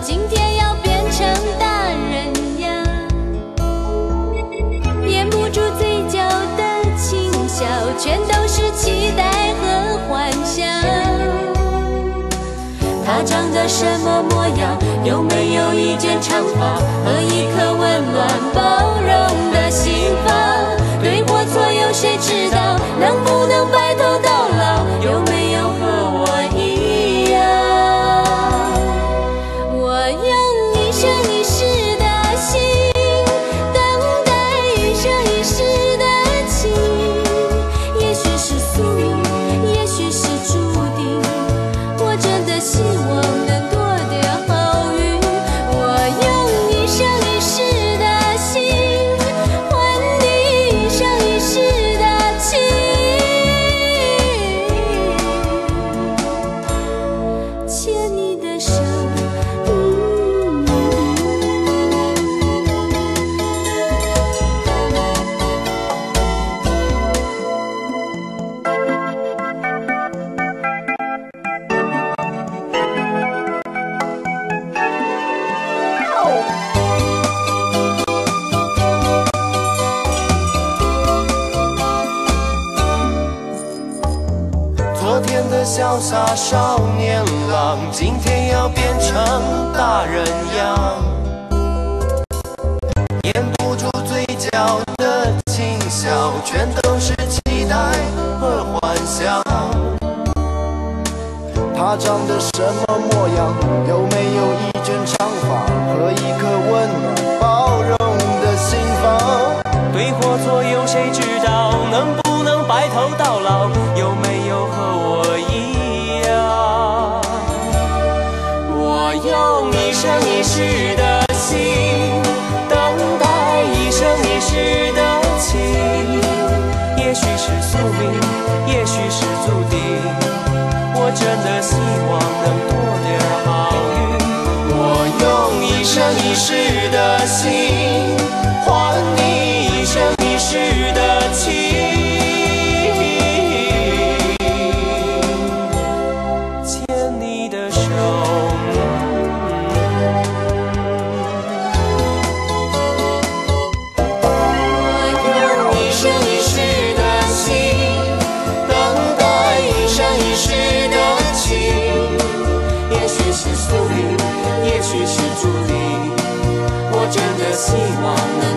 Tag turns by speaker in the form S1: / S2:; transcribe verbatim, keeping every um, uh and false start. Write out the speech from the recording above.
S1: 今天要变成大人样，掩不住嘴角的轻笑，全都是期待和幻想。他长得什么模样？有没有一卷长发和一颗温暖包容的心房？对或错有谁知道？能不能白头到老？有没有和我一样？我用一生一世的心，等待一生一世的情。也许是宿命，也许是注定，我真的希望能多点好运。我用一生一世的心，换你一生一世的情。牵你的手，嗯
S2: 昨天的潇洒少年郎，今天要变成大人样，掩不住嘴角的轻笑，全都是期待和幻想。他长得什么模样？有没有一卷长发和一颗温暖包容的心房？对或错有谁知道？能不能白头到老？有没有和我一样？我用一生一世的心，等待一生一世的情。也许是宿命，也许是注定，我真的希望能多点好运。我用一生一世的心，换你一生一世的情。牵你的手，
S1: 我用一生一世的心，
S2: 等待一生一世的情。
S1: 也许是宿命，
S2: 也许是注定，
S1: 我真的希望能